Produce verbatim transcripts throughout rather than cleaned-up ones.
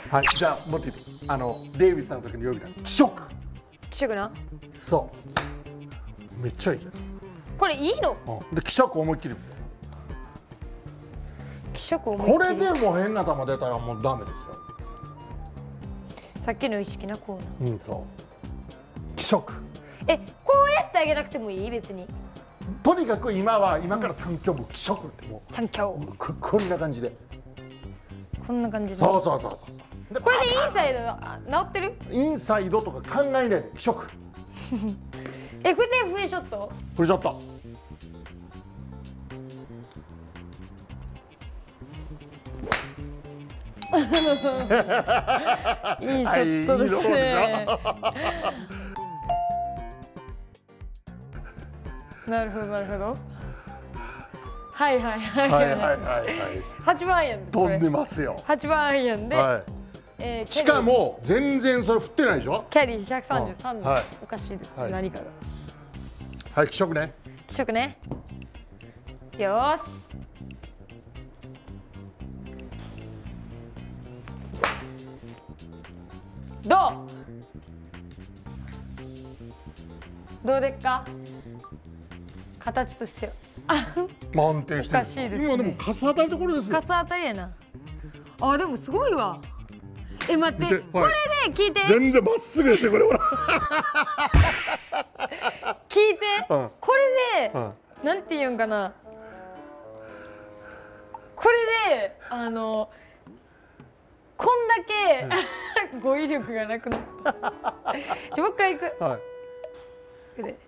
はい、じゃあモティブ、あのデイビスさんの時の曜日だ。気色。 気色な。 そう。めっちゃいいじゃん。 これいいの？ うん、で気色思いっきり。 気色思いっきり。 これでも変な球出たらもうダメですよ。 さっきの意識なこうな。 うん、そう。気色。 え、こうやってあげなくてもいい別に。 とにかく今は今から三強も気色ってもう。 三強。 ここんな感じで。 こんな感じで。 そうそうそうそう。 でこれでインサイド治ってる？ インサイドとか考えないで気色。 え、これでフルショット？ フルショット。 いいショットですね。なるほどなるほど。はいはいはいはいはいはいはい。 八番アイアンです。 飛んでますよ。 八番アイアンで。 はい。 えー、 しかも全然それ振ってないでしょ。 キャリーひゃくさんじゅうさん、 はい、 おかしいです、 はい、 何かが。 はい、気色ね。 気色ね。よーし。どう？どうでっか？形としては。 満点してる。 おかしいですね。 今でもカス当たりところですよ。 カス当たりやな。あ、でもすごいわ。え、待って、これで聞いて。 全然まっすぐですよ、これほら。 聞いて、これで、なんて言うんかな。これで、あの。こんだけ、語彙力がなくなった。じゃ、もう一回行く。はい。で。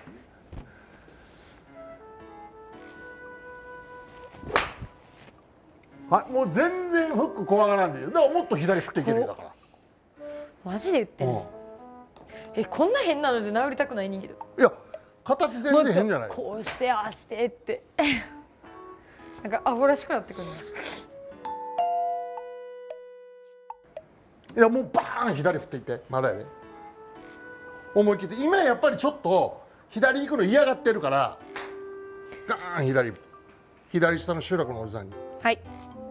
はい、もう全然フック怖がらんでいいよ。だからもっと左振っていけるよだから。 マジで言ってんの？え、こんな変なので治りたくないねんけど。 いや、形全然変じゃない。 こうしてああしてって。なんかアホらしくなってくる。 いや、もうバーン左振っていってまだやね。思い切って今やっぱりちょっと左行くの嫌がってるからガーン左左下の集落のおじさんに。 はい。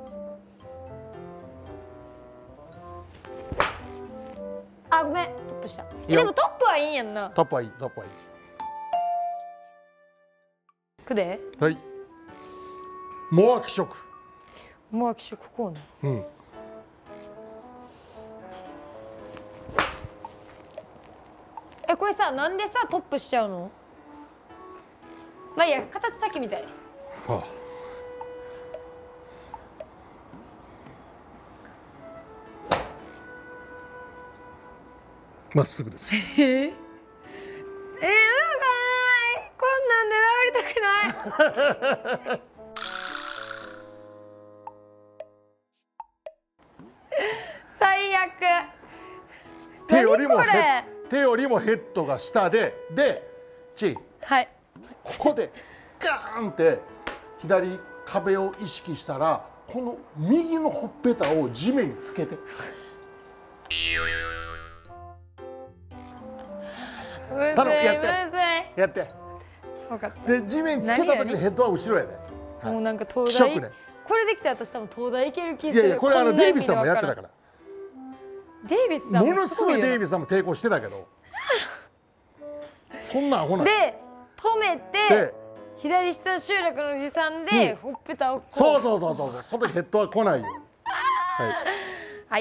あ、ごめん、トップした。え、でもトップはいいんやんな。 トップはいい、トップはいい。 くで。 はい。モア気色。 モア気色こうね。 うん。 え、これさ、なんでさ、トップしちゃうの。まあいいや、形さっきみたい。はあ。 まっすぐです。 えー、えー、うんかない。こんなんで治りたくない。最悪。 手よりもヘ手よりもヘッドが下で、で、チー。 はい。 ここでガーンって左壁を意識したら、この右のほっぺたを地面につけて。頼む、やってやって。 分かった。 で地面つけた時にヘッドは後ろやで、 はい、もうなんか東大、ね、これできたら私多分東大行ける気する。 いやいや、これあのデイビスさんもやってたから。 デイビスさんものすごいデイビスさんも抵抗してたけどそんなアホなで止めて左下集落のおじさんで、うん、ほっぺたをこう。 そうそうそうそう、その時ヘッドは来ないように。はい、 はい。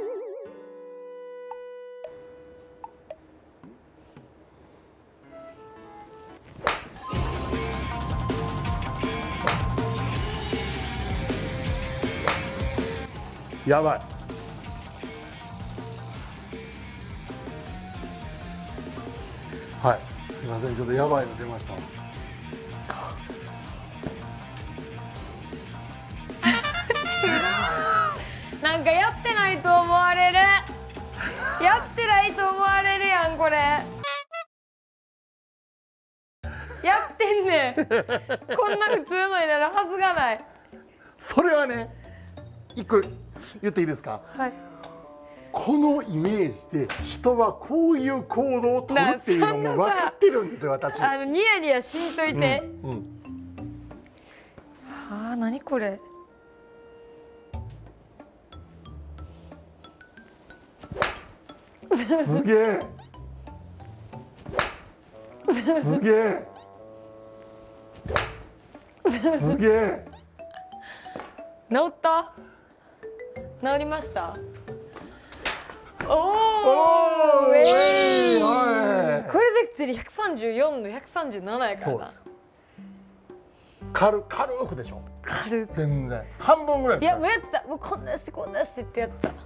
やばい。はい、すみません、ちょっとやばいの出ました。 なんかやってないと思われる。やってないと思われるやん、これ。やってんねん。こんな普通のになるはずがない。 それはね、一個言っていいですか。 はい。 このイメージで人はこういう行動を取るっていうのも分かってるんですよ、私。 あのニヤニヤしんといて。 うんうん、 はあ、何これ。 すげえすげえすげえ。 治った？治りました？おお、 おー、えー、はい。 これで釣りひゃくさんじゅうよんのひゃくさんじゅうななやからな。 軽軽くでしょ。 軽く。 全然半分ぐらい。 いやもうやってた。もうこんなしてこんなしてってやってた。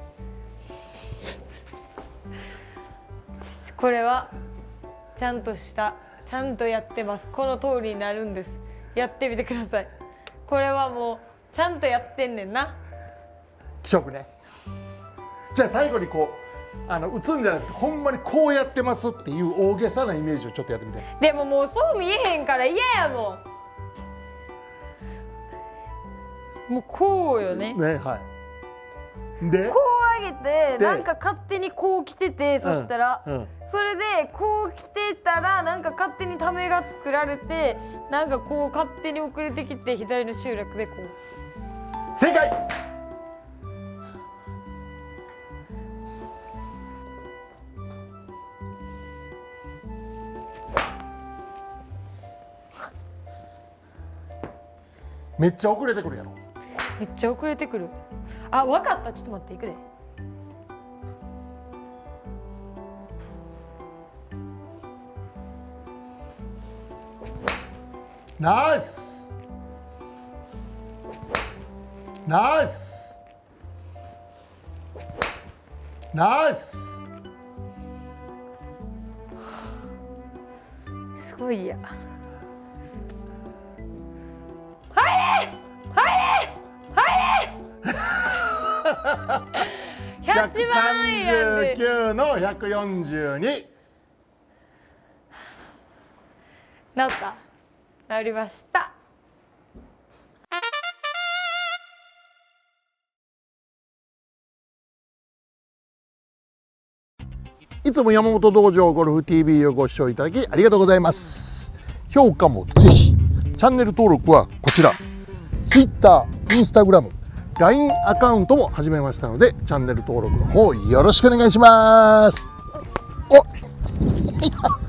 これはちゃんとしたちゃんとやってます。この通りになるんです。やってみてください。これはもうちゃんとやってんねんな。 気色ね。じゃあ最後にこうあの打つんじゃなくてほんまにこうやってますっていう大げさなイメージをちょっとやってみて。 でももうそう見えへんから嫌やもん。もうこうよね。 ね、はい。でこう上げてなんか勝手にこう来てて、そしたら、うんうん、それでこう来てたらなんか勝手にためが作られてなんかこう勝手に遅れてきて左の集落でこう。 正解。めっちゃ遅れてくるやろ。 めっちゃ遅れてくる。あ、わかった。ちょっと待って、いくで。 ナイスナイスナイス。 すごいや。はいはいはいひゃくさんじゅうきゅうのひゃくよんじゅうに。 治った治りました。 いつも山本道場ゴルフ ティービー をご視聴いただきありがとうございます。評価もぜひ、チャンネル登録はこちら、Twitter、Instagram、ライン アカウントも始めましたので、チャンネル登録の方よろしくお願いします。お